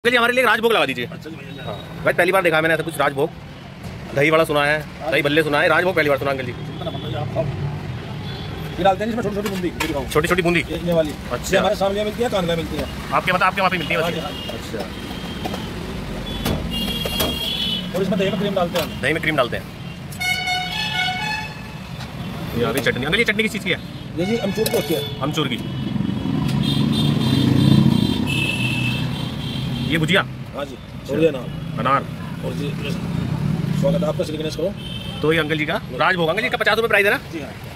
Uncle जी हमारे लिए राजभोग लगा दीजिए। अच्छा जी भैया। हाँ भाई पहली बार देखा है मैंने ऐसा कुछ राजभोग। दही वड़ा सुना है, दही भल्ले सुना है, राजभोग पहली बार सुना अंकल जी। ये डालते हैं इसमें छोटी छोटी बूंदी, छोटी छोटी बूंदी ये वाली। अच्छा हमारे सामने मिलती है, कान में मिलती है। आपके मतलब आपके वहाँ पे मिलती है? अच्छा। और इसमें दही में क्रीम डालते हैं। दही में क्रीम डालते हैं। ये आ गई चटनी। अंकल ये चटनी किस चीज़ की है? ये जी अमचूर की होती है। अमचूर की। ये भुजिया? हाँ जी। और ये अनार। और जी स्वागत है आपका श्री गणेश करो। तो ये अंकल जी का राजभोग। अंकल जी का 50 रुपये प्राइस है ना? जी हाँ।